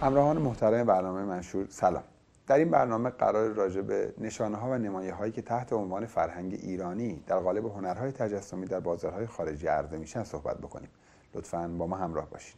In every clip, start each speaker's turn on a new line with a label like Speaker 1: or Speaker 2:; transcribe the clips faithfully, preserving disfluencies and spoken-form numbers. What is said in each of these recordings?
Speaker 1: همراهان محترم برنامه منشور سلام. در این برنامه قرار راجع به نشانه‌ها و نمایه‌هایی که تحت عنوان فرهنگ ایرانی در قالب هنرهای تجسمی در بازارهای خارجی عرضه میشن صحبت بکنیم. لطفاً با ما همراه باشید.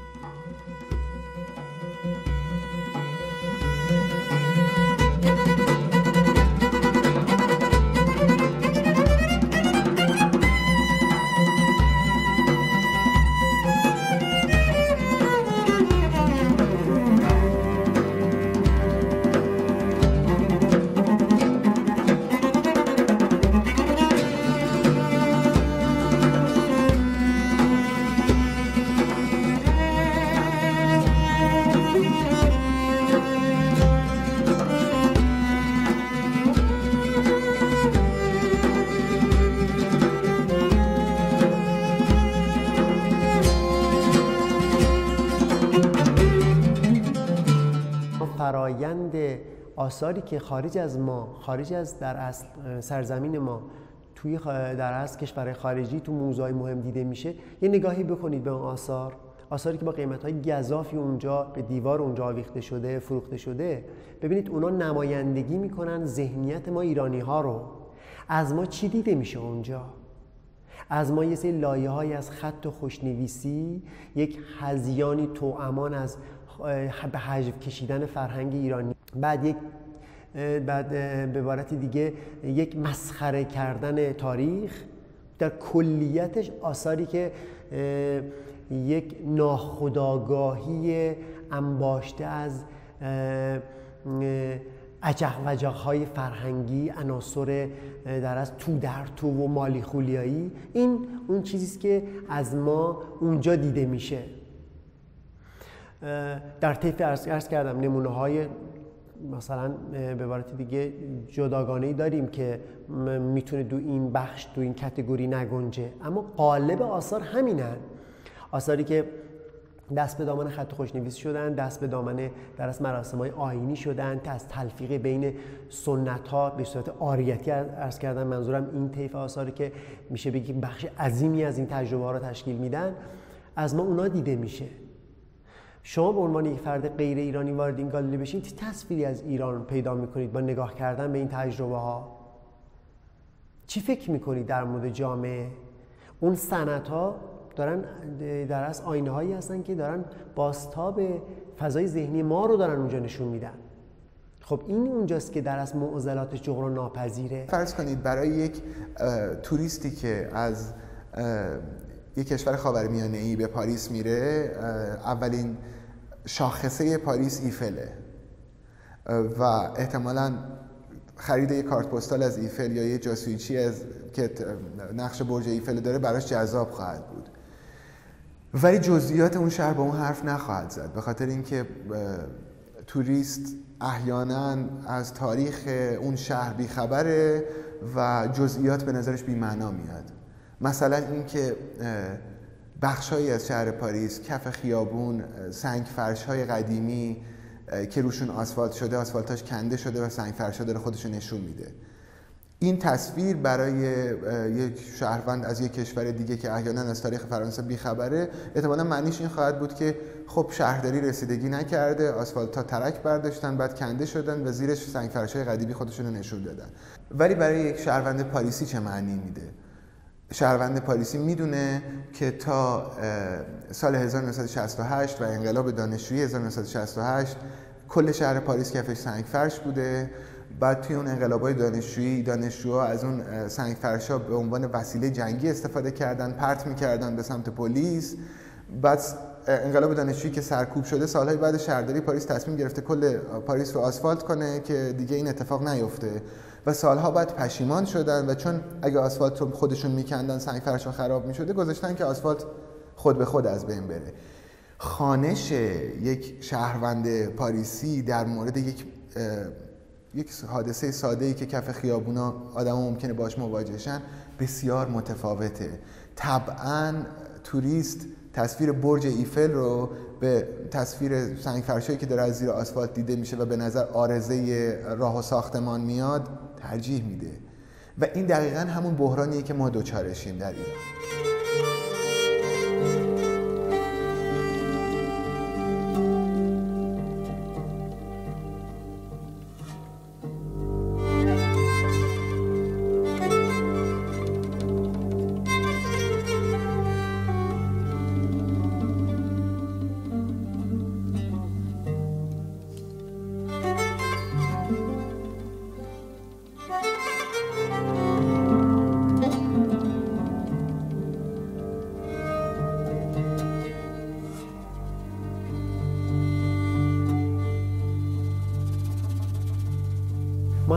Speaker 2: فرایند آثاری که خارج از ما، خارج از در اصل سرزمین ما، توی در اصل کشورهای خارجی تو موزه‌های مهم دیده میشه، یه نگاهی بکنید به اون آثار، آثاری که با قیمت‌های گزافی اونجا به دیوار اونجا آویخته شده، فروخته شده. ببینید اونا نمایندگی میکنن ذهنیت ما ایرانی‌ها رو. از ما چی دیده میشه اونجا؟ از ما یه سری لایه‌هایی از خط و خوشنویسی، یک هذیانی توامان از به حجو کشیدن فرهنگ ایرانی، بعد یک بعد به عبارتی دیگه یک مسخره کردن تاریخ، در کلیتش آثاری که یک ناخودآگاهی انباشته از عجق وجق‌های فرهنگی، عناصر در از تو در تو و مالی خولیایی، این اون چیزیست که از ما اونجا دیده میشه. در طیف عرض کردم نمونه های مثلا به عبارت دیگه جداگانه‌ای داریم که میتونه دو این بخش دو این کاتگوری نگنجه، اما قالب آثار همینن. آثاری که دست به دامن خط خوشنویسی شدن، دست به دامن در از مراسم‌های آیینی شدن، از تلفیق بین سنت‌ها به صورت آریتی عرض کردم. منظورم این طیف آثاری که میشه بگی بخش عظیمی از این تجربه‌ها رو تشکیل میدن، از ما اونا دیده میشه. شما به عنوان یک فرد غیر ایرانی وارد این گالری بشین، چه تصویری از ایران پیدا میکنید با نگاه کردن به این تجربه ها؟ چی فکر میکنید در مورد جامعه؟ اون سنت ها دارن در اصل آینه هایی هستن که دارن بازتاب فضای ذهنی ما رو دارن اونجا نشون میدن. خب این اونجاست که در اصل معضلات جغرافی ناپذیره.
Speaker 3: فرض کنید برای یک توریستی که از یک کشور خاورمیانه‌ای به پاریس میره، اولین شاخصه پاریس ایفله و احتمالاً خرید یک کارت پستال از ایفل یا یک جاسویچی از که نقش برج ایفل داره براش جذاب خواهد بود، ولی جزئیات اون شهر با اون حرف نخواهد زد، به خاطر اینکه توریست احیانا از تاریخ اون شهر بیخبره و جزئیات به نظرش بی‌معنا میاد. مثلا اینکه بخش‌هایی از شهر پاریس، کف خیابون، سنگ فرش‌های قدیمی که روشون آسفالت شده، آسفالتاش کنده شده و سنگ فرش شده رو خودش نشون میده. این تصویر برای یک شهروند از یک کشور دیگه که احیانا از تاریخ فرانسه بیخبره، احتمالاً معنیش این خواهد بود که خب شهرداری رسیدگی نکرده، آسفالت‌ها ترک برداشتن، بعد کنده شدن و زیرش سنگ فرش‌های قدیمی خودشون رو نشون دادن. ولی برای یک شهروند پاریسی چه معنی میده؟ شهروند پاریسی میدونه که تا سال هزار و نهصد و شصت و هشت و انقلاب دانشجویی هزار و نهصد و شصت و هشت کل شهر پاریس کفش سنگ فرش بوده. بعد توی اون انقلاب‌های دانشجویی دانشجوها از اون سنگ فرش‌ها به عنوان وسیله جنگی استفاده کردن، پرت می‌کردن به سمت پلیس. بعد انقلاب دانشجویی که سرکوب شده، سالهای بعد شهرداری پاریس تصمیم گرفته کل پاریس رو آسفالت کنه که دیگه این اتفاق نیفته و سالها بعد پشیمان شدن و چون اگه آسفالت رو خودشون میکندن سنگ فرش‌ها خراب میشده، گذاشتن که آسفالت خود به خود از بین بره. خوانش یک شهروند پاریسی در مورد یک یک حادثه ساده‌ای که کف خیابونا آدم‌ها ممکنه باهاش مواجه شن بسیار متفاوته. طبعاً توریست تصویر برج ایفل رو به تصویر سنگ فرشایی که داره از زیر آسفالت دیده میشه و به نظر عارضه راه و ساختمان میاد ترجیح میده و این دقیقاً همون بحرانیه که ما دوچارشیم در ایران.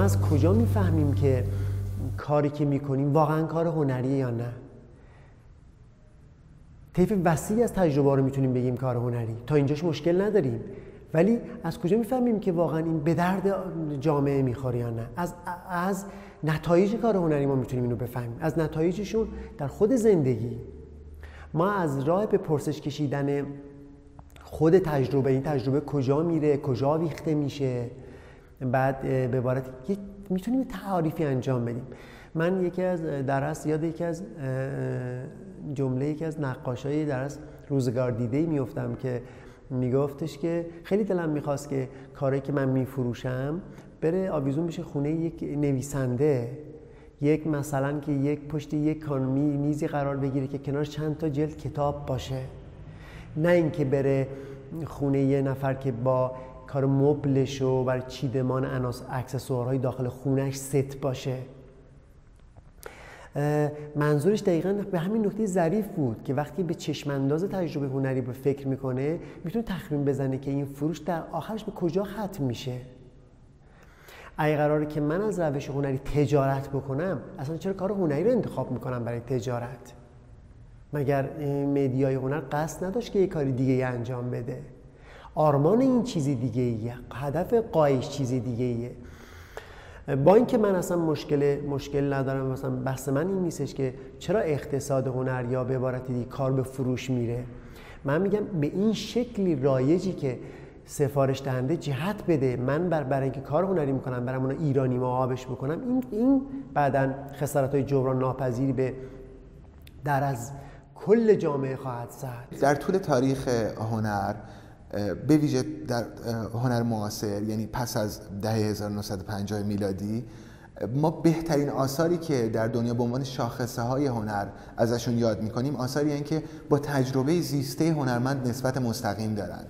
Speaker 2: از کجا میفهمیم که کاری که میکنیم واقعا کار هنریه یا نه؟ طیف وسیعی از تجربه رو میتونیم بگیم کار هنری، تا اینجاش مشکل نداریم، ولی از کجا میفهمیم که واقعا این به درد جامعه میخوره یا نه؟ از از نتایج کار هنری ما میتونیم اینو بفهمیم، از نتایجشون در خود زندگی. ما از راه به پرسش کشیدن خود تجربه، این تجربه کجا میره، کجا ویخته میشه، بعد به عبارت میتونیم تعاریفی انجام بدیم. من یکی از درس یاد یکی از جمله یکی از نقاشای درس روزگار دیده‌ای میافتم که میگفتش که خیلی دلم میخواست که کاری که من میفروشم بره آویزون بشه خونه یک نویسنده، یک مثلا که یک پشت یک کانمی میزی قرار بگیره که کنار چند تا جلد کتاب باشه، نه اینکه بره خونه یه نفر که با کار مبلش و برای چیدمان عناصر اکسسوارهای داخل خونهش ست باشه. منظورش دقیقاً به همین نکته ظریف بود که وقتی به چشم انداز تجربه هنری به فکر میکنه میتونه تخمین بزنه که این فروش در آخرش به کجا ختم میشه. اگه قراره که من از روش هنری تجارت بکنم، اصلا چرا کار هنری رو انتخاب میکنم برای تجارت؟ مگر مدیای هنر قصد نداشت که یه کاری دیگه انجام بده؟ آرمان این چیزی دیگه ایه، هدف قایش چیزی دیگه ایه. با اینکه من اصلا مشکل مشکل ندارم، مثلا بحث من این نیستش که چرا اقتصاد هنر یا به عبارت دیگه کار به فروش میره. من میگم به این شکلی رایجی که سفارش دهنده جهت بده، من بر برای اینکه کار هنری میکنم برام اون ایرانی معابش بکنم، این این بعداً خسارت‌های جبران ناپذیری به در از کل جامعه خواهد زد.
Speaker 3: در طول تاریخ هنر به ویژه در هنر معاصر، یعنی پس از دهه هزار و نهصد و پنجاه میلادی، ما بهترین آثاری که در دنیا به عنوان شاخصه های هنر ازشون یاد میکنیم آثاری هستند که با تجربه زیسته هنرمند نسبت مستقیم دارن.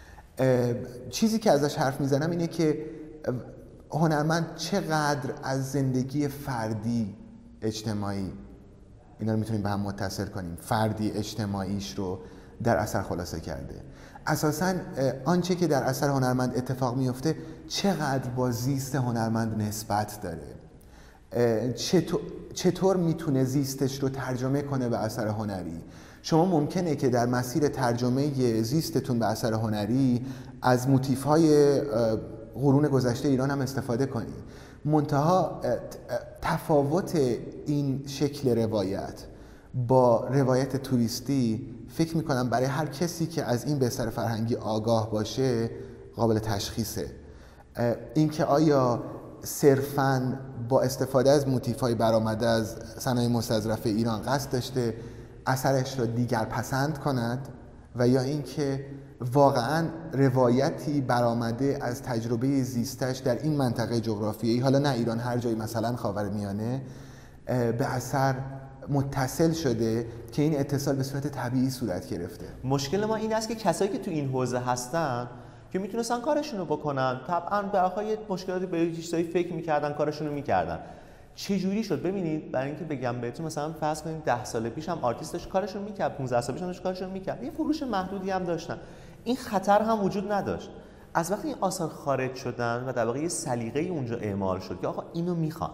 Speaker 3: چیزی که ازش حرف میزنم اینه که هنرمند چقدر از زندگی فردی اجتماعی، اینا رو میتونیم به هم متصل کنیم، فردی اجتماعیش رو در اثر خلاصه کرده. اساساً آنچه که در اثر هنرمند اتفاق میفته چقدر با زیست هنرمند نسبت داره، چطور, چطور میتونه زیستش رو ترجمه کنه به اثر هنری. شما ممکنه که در مسیر ترجمه زیستتون به اثر هنری از موتیف‌های قرون گذشته ایران هم استفاده کنید، منتها تفاوت این شکل روایت با روایت توریستی فکر میکنم برای هر کسی که از این بستر فرهنگی آگاه باشه قابل تشخیصه. اینکه آیا صرفاً با استفاده از موتیف‌های برآمده از صنایع مستظرف ایران قصد داشته اثرش را دیگر پسند کند، و یا اینکه واقعاً روایتی برآمده از تجربه زیستش در این منطقه جغرافیایی، حالا نه ایران، هر جایی، مثلا خاورمیانه، به اثر متصل شده که این اتصال به صورت طبیعی صورت گرفته.
Speaker 4: مشکل ما این است که کسایی که تو این حوزه هستن که میتونستن کارشون رو بکنن، طبعا به آخر مشکلاتی به چیزایی فکر میکردن، کارشون رو میکردن. چه جوری شد؟ ببینید، برای اینکه بگم بهتون، مثلا فرض کنید ده سال پیش هم آرتیستش کارشون میکرد، پانزده سال پیش هم کارشون میکرد، یه فروش محدودی هم داشتن، این خطر هم وجود نداشت. از وقتی این آثار خارج شدن و در واقع یه سلیقه‌ای اونجا اعمال شد که آقا اینو میخوان،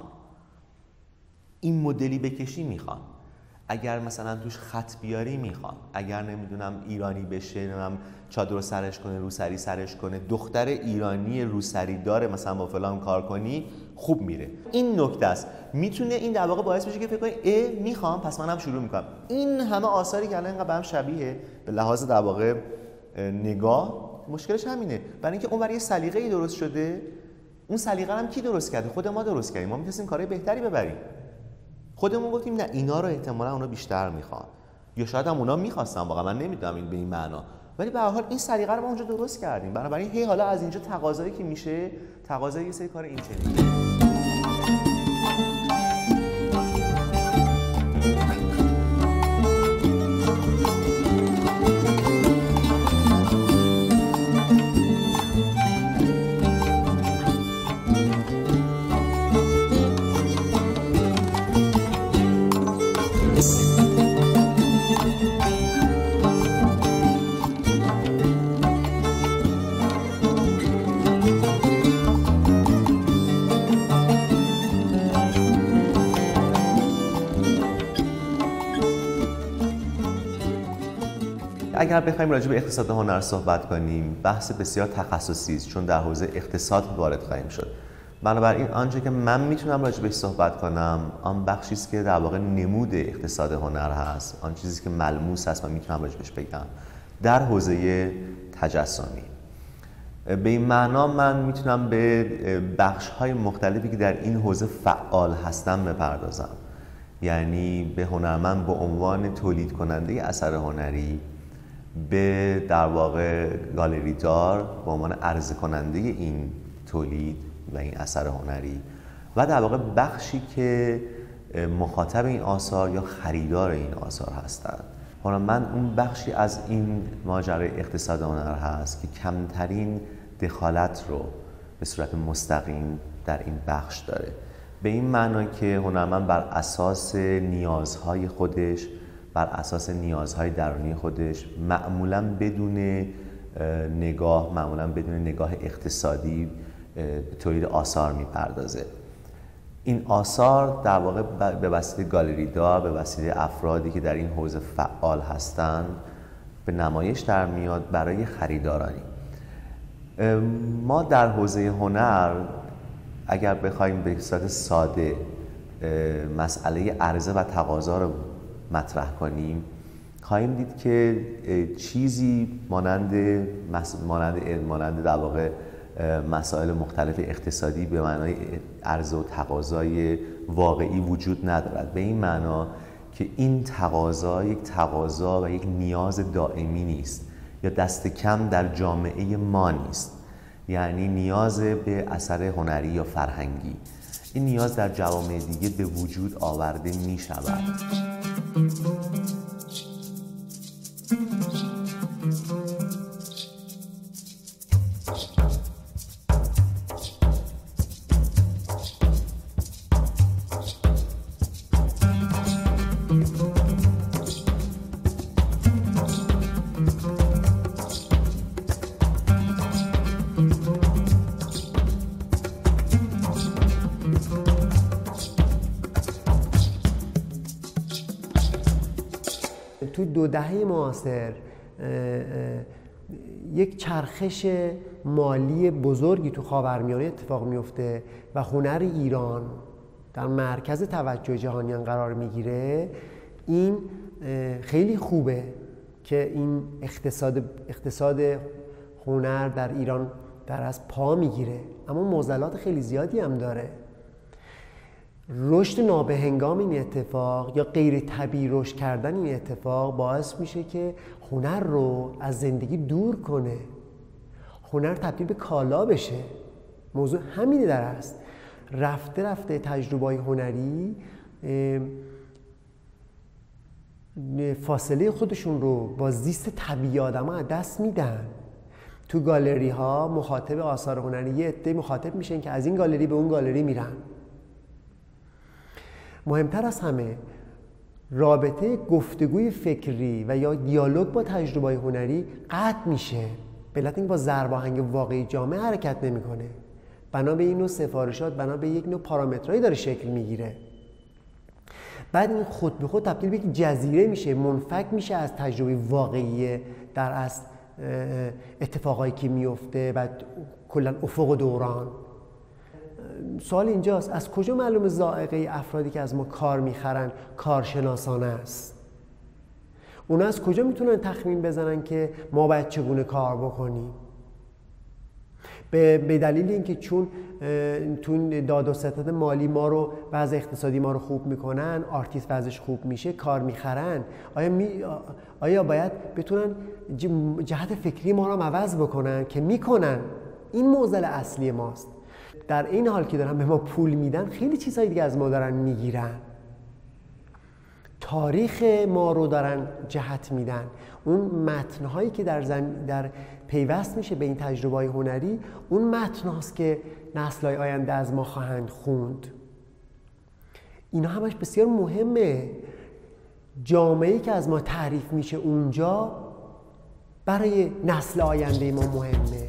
Speaker 4: این مدلی بکشی میخوان، اگر مثلا توش خط بیاری میخوان، اگر نمیدونم ایرانی بشه، نمیدونم چادر رو سرش کنه، روسری سرش کنه، دختر ایرانی روسری داره مثلا با فلان کار کنی، خوب میره. این نکته است، میتونه این در واقع باعث بشه که فکر کنی اه میخوام، پس منم شروع میکنم. این همه آثاری که الان اینقدر به هم شبیه به لحاظ در واقع نگاه، مشکلش همینه، برای اینکه اون برای سلیقه‌ای درست شده. اون سلیقه هم کی درست کرده؟ خود ما درست کردیم. ما می‌تونیم کارهای بهتری ببریم. خودمون گفتیم نه اینا رو احتمالاً اونا بیشتر میخوان، یا شاید هم اونا میخواستن، واقعا من نمیدونم این به این معنا، ولی به هر حال این سلیقه رو ما اونجا درست کردیم. بنابراین هی حالا از اینجا تقاضایی که میشه، تقاضای یه سری کار این چنینه. اگر بخوایم راجع به اقتصاد هنر صحبت کنیم بحث بسیار تخصصی است، چون در حوزه اقتصاد وارد خواهیم شد. بنابراین آنچه که من میتونم راجع بهش صحبت کنم آن بخشی است که در واقع نمود اقتصاد هنر هست، آن چیزی که ملموس هست و میتونم راجع بهش بگم در حوزه تجسمی. به این معنا من میتونم به بخش‌های مختلفی که در این حوزه فعال هستم بپردازم. یعنی به هنرمند به عنوان تولید کننده اثر هنری، به در واقع گالری دار به عنوان عرضه کننده این تولید و این اثر هنری، و در واقع بخشی که مخاطب این آثار یا خریدار این آثار هستند. هنرمند اون بخشی از این ماجرای اقتصاد هنر هست که کمترین دخالت رو به صورت مستقیم در این بخش داره. به این معنا که هنرمند بر اساس نیازهای خودش، بر اساس نیازهای درونی خودش، معمولاً بدون نگاه معمولاً بدون نگاه اقتصادی به تولید آثار میپردازه. این آثار در واقع به وسیله گالری دار، به وسیله افرادی که در این حوزه فعال هستند به نمایش در میاد برای خریدارانی. ما در حوزه هنر اگر بخوایم به صورت ساده مسئله عرضه و تقاضا رو مطرح کنیم، خواهیم دید که چیزی مانند مانند مانند در واقع مسائل مختلف اقتصادی به معنای عرضه و تقاضای واقعی وجود ندارد. به این معنا که این تقاضا یک تقاضا و یک نیاز دائمی نیست یا دست کم در جامعه ما نیست. یعنی نیاز به اثر هنری یا فرهنگی، این نیاز در جوامع دیگه به وجود آورده می شود.
Speaker 2: تو دو دهه معاصر یک چرخش مالی بزرگی تو خاورمیانه اتفاق میفته و هنر ایران در مرکز توجه جهانیان قرار میگیره. این خیلی خوبه که این اقتصاد اقتصاد هنر در ایران در از پا میگیره، اما معضلات خیلی زیادی هم داره. رشد نابهنگام این اتفاق یا غیر طبیعی رشد کردن این اتفاق باعث میشه که هنر رو از زندگی دور کنه، هنر تبدیل به کالا بشه. موضوع همینه در است. رفته رفته تجربه‌های هنری فاصله خودشون رو با زیست طبیعی آدم‌ها از دست میدن. تو گالری ها مخاطب آثار هنری یه عده مخاطب میشن که از این گالری به اون گالری میرن. مهمتر از همه رابطه گفتگوی فکری و یا دیالوگ با تجربه‌های هنری قطع میشه، به علت اینکه با ضرب آهنگ واقعی جامعه حرکت نمیکنه. بنا به این نوع سفارشات، بنا به یک نوع پارامترهایی داره شکل میگیره. بعد این خود به خود تبدیل به یک جزیره میشه، منفک میشه از تجربه واقعی در اصل اتفاقایی که میفته و کلا افق و دوران. سوال اینجاست، از کجا معلومه ذائقه افرادی که از ما کار میخرن کارشناسانه است؟ اونا از کجا میتونن تخمین بزنن که ما باید چگونه کار بکنیم؟ به دلیل اینکه چون تو داد و ستد مالی ما رو وضع اقتصادی ما رو خوب میکنن، آرتیست وضعش خوب میشه، کار میخرن، آیا می آیا باید بتونن جهت فکری ما رو عوض بکنن که میکنن؟ این معضل اصلی ماست. در این حال که دارن به ما پول میدن، خیلی چیزهای دیگه از ما دارن میگیرن. تاریخ ما رو دارن جهت میدن. اون متنهایی که در زم... در پیوست میشه به این تجربه‌های هنری، اون متناست که نسل‌های آینده از ما خواهند خوند. اینا همش بسیار مهمه. جامعه‌ای که از ما تعریف میشه اونجا برای نسل آینده ما مهمه.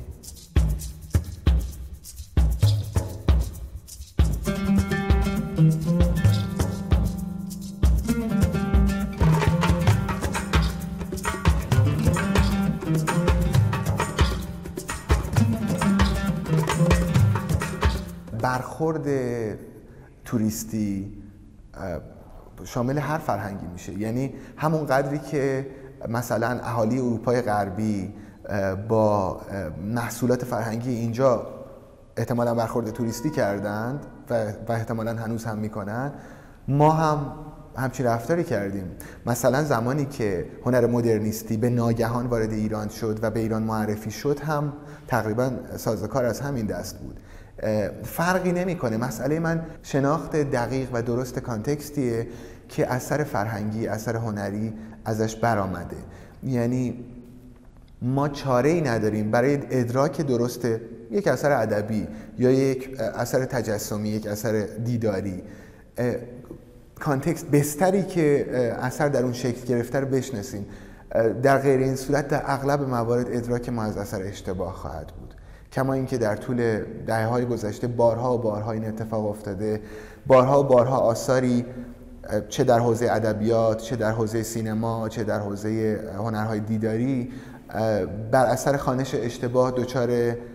Speaker 3: برخورد توریستی شامل هر فرهنگی میشه. یعنی همون قدری که مثلا اهالی اروپای غربی با محصولات فرهنگی اینجا احتمالاً برخورد توریستی کردند و, و احتمالاً هنوز هم میکنن، ما هم همچین رفتاری کردیم. مثلا زمانی که هنر مدرنیستی به ناگهان وارد ایران شد و به ایران معرفی شد هم تقریبا سازوکار از همین دست بود. فرقی نمیکنه. مسئله من شناخت دقیق و درست کانتکستیه که اثر فرهنگی، اثر هنری ازش برآمده. یعنی ما چاره‌ای نداریم برای ادراک درست یک اثر ادبی یا یک اثر تجسمی، یک اثر دیداری، کانتکست بستری که اثر در اون شکل گرفته رو بشناسیم. در غیر این صورت در اغلب موارد ادراک ما از اثر اشتباه خواهد بود. کما اینکه در طول دهه‌های گذشته بارها و بارها این اتفاق افتاده، بارها و بارها آثاری چه در حوزه ادبیات، چه در حوزه سینما، چه در حوزه هنرهای دیداری بر اثر خوانش اشتباه دچار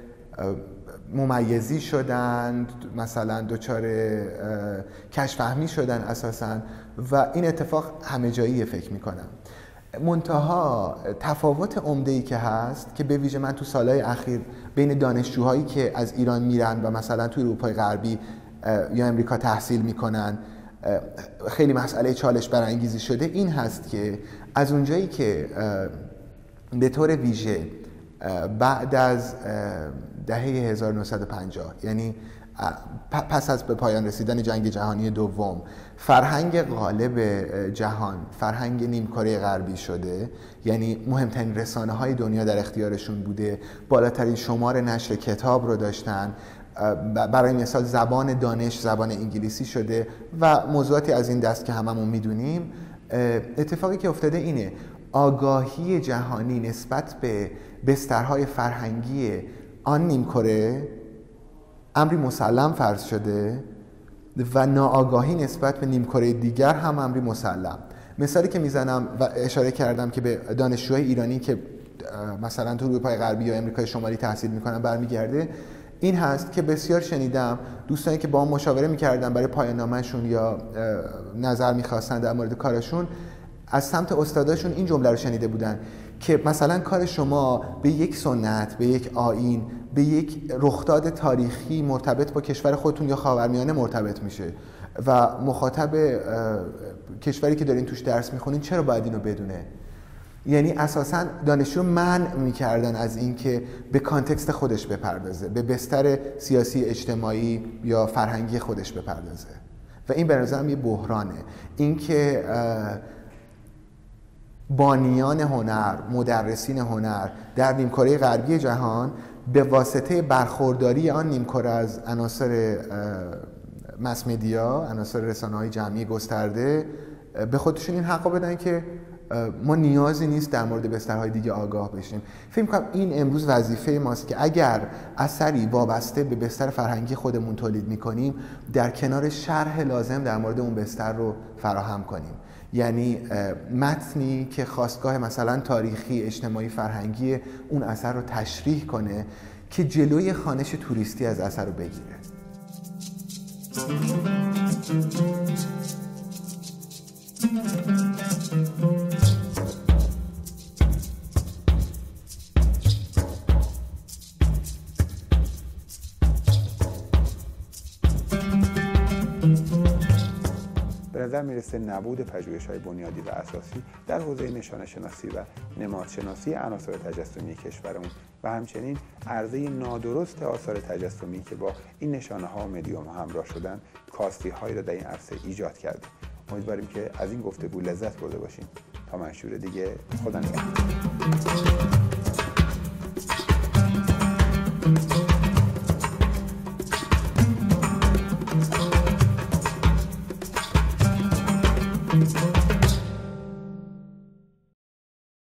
Speaker 3: ممیزی شدند، مثلا دچار کشف فهمی شدن اساساً، و این اتفاق همه جاییه فکر میکنم. منتها تفاوت عمده‌ای که هست که به ویژه من تو سالهای اخیر بین دانشجوهایی که از ایران میرن و مثلا تو اروپای غربی یا امریکا تحصیل میکنن خیلی مسئله چالش برانگیزی شده، این هست که از اونجایی که به طور ویژه بعد از دهه هزار و نهصد و پنجاه، یعنی پس از به پایان رسیدن جنگ جهانی دوم، فرهنگ غالب جهان فرهنگ نیمکره غربی شده، یعنی مهمترین رسانه های دنیا در اختیارشون بوده، بالاترین شمار نشر کتاب رو داشتن، برای مثال زبان دانش زبان انگلیسی شده و موضوعاتی از این دست که هممون میدونیم. اتفاقی که افتاده اینه آگاهی جهانی نسبت به بسترهای فرهنگی آن نیمکره امری مسلم فرض شده و ناآگاهی نسبت به نیمکره دیگر هم امری مسلم. مثالی که میزنم و اشاره کردم که به دانشجوهای ایرانی که مثلا تو اروپای غربی یا امریکای شمالی تحصیل میکنن برمیگرده، این هست که بسیار شنیدم دوستانی که با هم مشاوره میکردن برای پایان نامه‌شون یا نظر میخواستن در مورد کارشون، از سمت استاداشون این جمله رو شنیده بودن که مثلا کار شما به یک سنت، به یک آیین، به یک رخداد تاریخی مرتبط با کشور خودتون یا خاورمیانه مرتبط میشه و مخاطب کشوری که دارین توش درس میخونین چرا باید اینو بدونه؟ یعنی اساساً دانشجو منع میکردن از این که به کانتکست خودش بپردازه، به بستر سیاسی اجتماعی یا فرهنگی خودش بپردازه و این به نظرم یه بحرانه. این که بانیان هنر، مدرسین هنر در نیمکره غربی جهان به واسطه برخورداری آن نیمکره از عناصر مس مدیا، عناصر رسانه‌های جمعی گسترده، به خودشون این حقو بدن که ما نیازی نیست در مورد بسترهای دیگه آگاه بشیم. فکر می‌کنم این امروز وظیفه ماست که اگر اثری وابسته به بستر فرهنگی خودمون تولید می‌کنیم، در کنار شرح لازم در مورد اون بستر رو فراهم کنیم. یعنی متنی که خواستگاه مثلا تاریخی، اجتماعی، فرهنگی اون اثر رو تشریح کنه که جلوی خوانش توریستی از اثر رو بگیره.
Speaker 1: به نظر میرسه نبود پژوهش‌های بنیادی و اساسی در حوزه نشانه شناسی و نمادشناسی عناصر تجسمی کشورمون و همچنین عرضه نادرست آثار تجسمی که با این نشانه‌ها و مدیوم‌ها همراه شدن کاستی‌هایی را در این عرصه ایجاد کرده. امیدواریم که از این گفتگو لذت برده باشیم. تا منشور دیگه، خدا نگهدار.